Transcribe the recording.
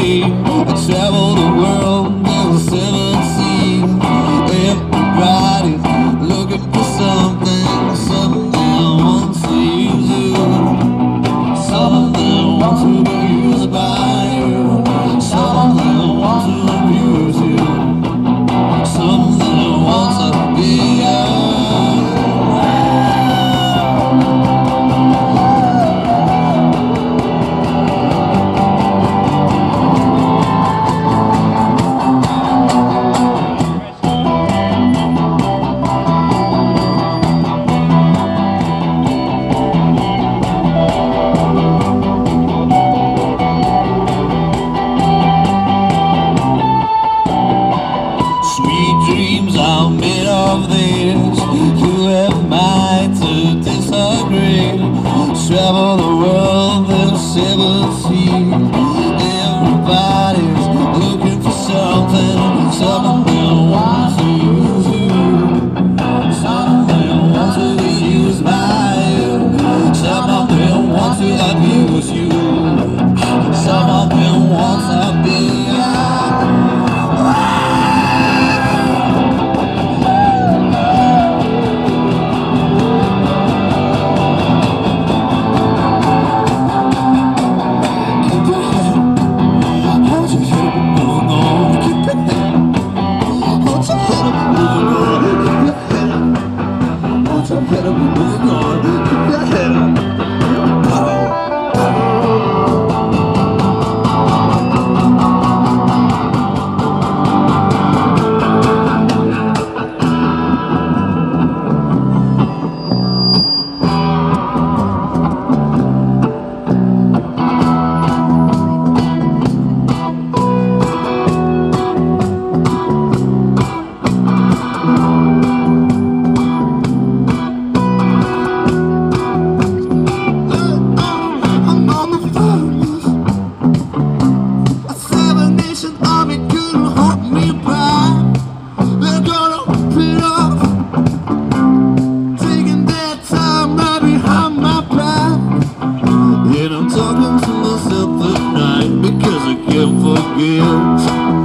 dream. I travel the world in the seven seas. Everybody's looking for something, something that wants to use you. Some of them want to be used by you. Some of them want to abuse you. Some of them want to be dreams are made of this. Who am I to disagree? Travel the world in seven seas. Everybody's looking for something. Some of them want to use you. Some of them want to be used by you. Some of them want to abuse you. Some of them want to be talking to myself at night because I can't forget.